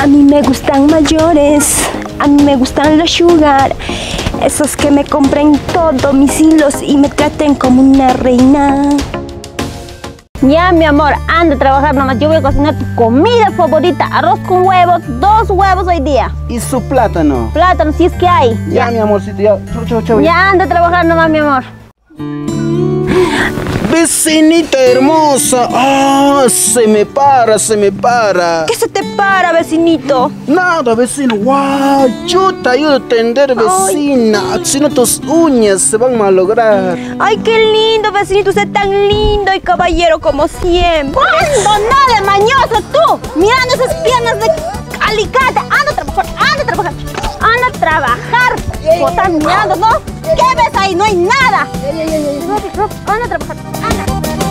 A mí me gustan mayores, a mí me gustan los sugar, esos que me compren todos mis hilos y me traten como una reina. Ya, mi amor, anda a trabajar nomás. Yo voy a cocinar tu comida favorita. Arroz con huevos, 2 huevos hoy día. ¿Y su plátano? Plátano, si es que hay. Ya, mi amorcito, ya. Chau, chau. Ya, anda a trabajar nomás, mi amor. Vecinita hermosa. ¡Ah! Se me para. ¿Qué se te para, vecinito? Nada, vecino. ¡Guau! Yo te ayudo a tender, vecina. Si no, tus uñas se van a malograr. Ay, qué lindo, vecinito. Usted tan lindo y caballero como siempre. ¿Cuándo? Nada, mañoso tú. Mirando esas piernas de alicate. Anda a trabajar, anda a trabajar. Anda a trabajar. ¿Cómo estás mirando, no? ¿Qué ves ahí? No hay nada. Anda a trabajar, anda.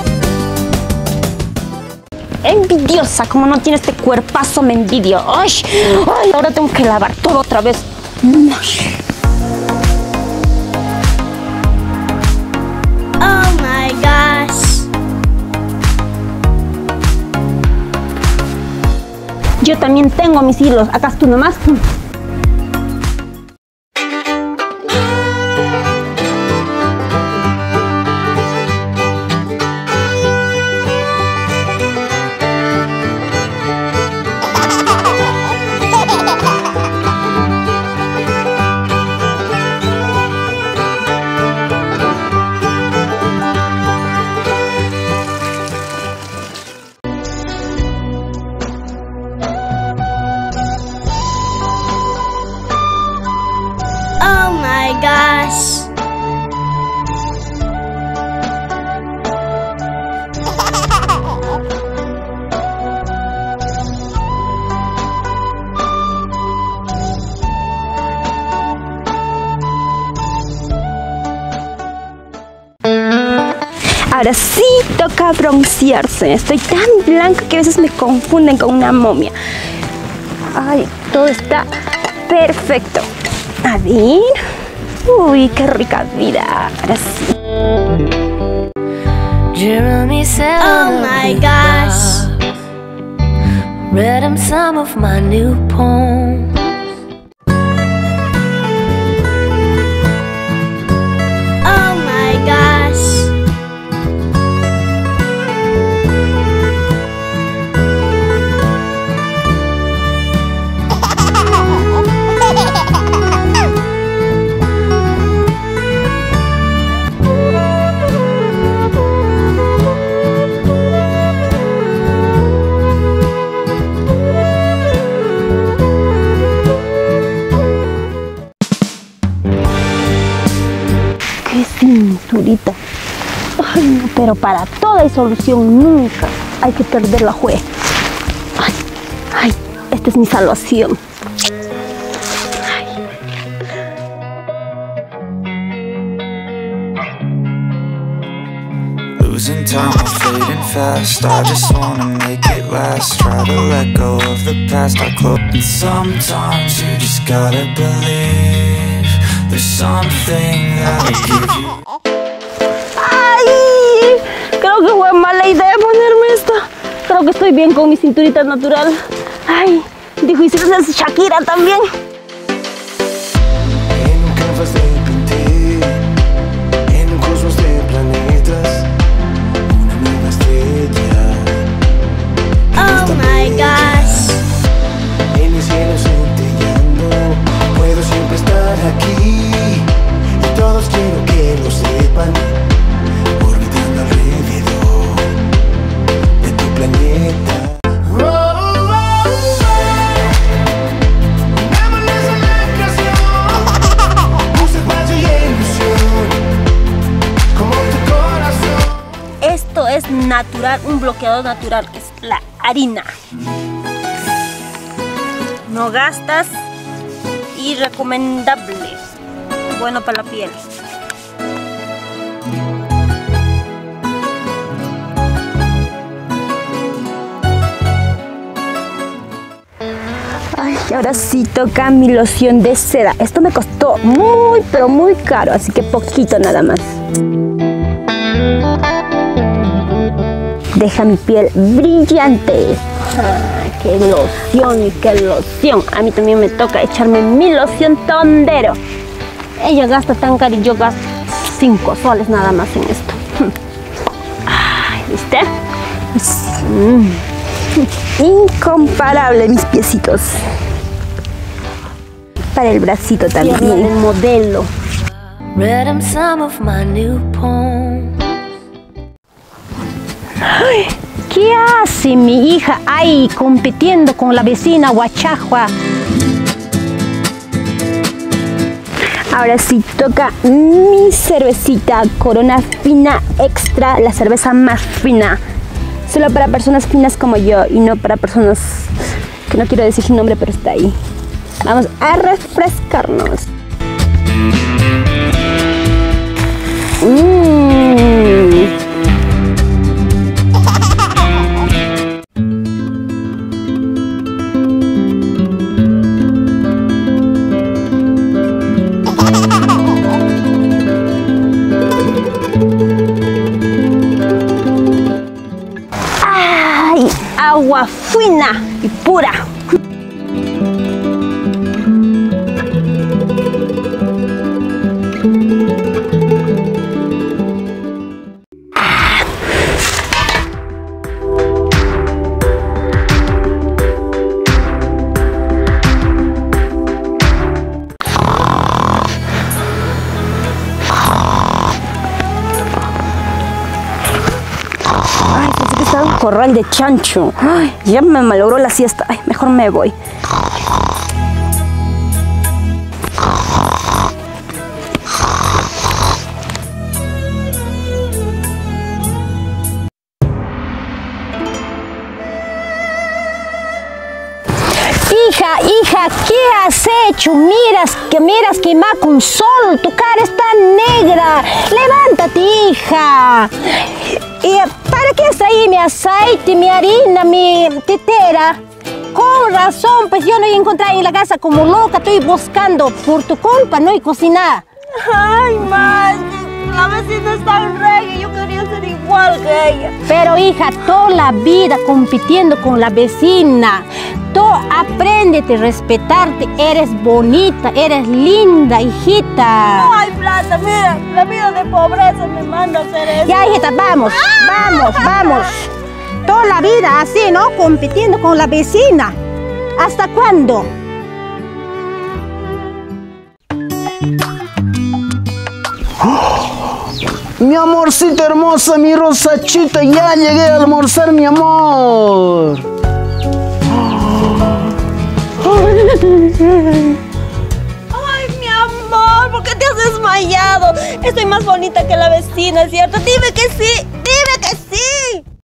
Envidiosa, como no tiene este cuerpazo, me envidio. Ay, ahora tengo que lavar todo otra vez. Oh my gosh. Yo también tengo mis hilos. Acá tú nomás. Oh my gosh. Ahora sí toca broncearse. Estoy tan blanca que a veces me confunden con una momia. Ay, todo está perfecto. A ver. Uy, qué rica vida. Ahora sí. Jeremy said, Oh my gosh. read him some of my new poems. Oh my gosh. Qué cinturita. Ay, no, pero para todo hay solución. Nunca hay que perder la fe. Ay, esta es mi salvación. Losing time, I'm fading fast. I just wanna make it last. Try to let go of the past. I close. And sometimes you just gotta believe there's something that'll give you. ¡Ay! Creo que fue mala idea ponerme esta. Creo que estoy bien con mi cinturita natural. Ay, dijo, y si no es Shakira también. En un canvas de pintar, en un cosmos de planetas, una nueva estrella. Oh my gosh. En el cielo centellando, puedo siempre estar aquí. Y todos quiero que lo sepan, orbitando alrededor de tu planeta. Esto es natural, un bloqueador natural, que es la harina. No gastas y recomendable. Bueno para la piel. Ay, ahora sí toca mi loción de seda. Esto me costó muy, pero muy caro, así que poquito nada más. Deja mi piel brillante. Ay, qué loción y qué loción. A mí también me toca echarme mi loción Tondero. Ella gasta tan caro y yo gasto 5 soles nada más en esto. Ay, ¿viste? Incomparable mis piecitos. Para el bracito también. El modelo. Read him some of my new poems. Ay, ¿qué hace mi hija ahí compitiendo con la vecina Huachajua? Ahora sí toca mi cervecita Corona Fina Extra, la cerveza más fina. Solo para personas finas como yo y no para personas que no quiero decir su nombre, pero está ahí. Vamos a refrescarnos. ¡Ay! Agua fina y pura. Ay, pensé que estaba un corral de chancho. Ay, ya me malogró la siesta. Ay, mejor me voy. Hija, ¿qué has hecho? Miras quemada con sol, tu cara está negra. Levántate, hija. ¿Y para qué está ahí mi aceite, mi harina, mi tetera? Con razón, pues yo no he encontrado en la casa como loca, estoy buscando. Por tu culpa no he cocinado. Ay, ma, la vecina está en reggae, yo quería ser igual que ella. Pero hija, toda la vida compitiendo con la vecina. Tú apréndete a respetarte, eres bonita, eres linda, hijita. No hay plata, mira, la vida de pobreza me manda a hacer eso. Ya, hijita, vamos. Toda la vida así, ¿no? Compitiendo con la vecina. ¿Hasta cuándo? Mi amorcita hermosa, mi Rosachita, ya llegué a almorzar, mi amor. Ay, mi amor, ¿por qué te has desmayado? Estoy más bonita que la vecina, ¿cierto? Dime que sí.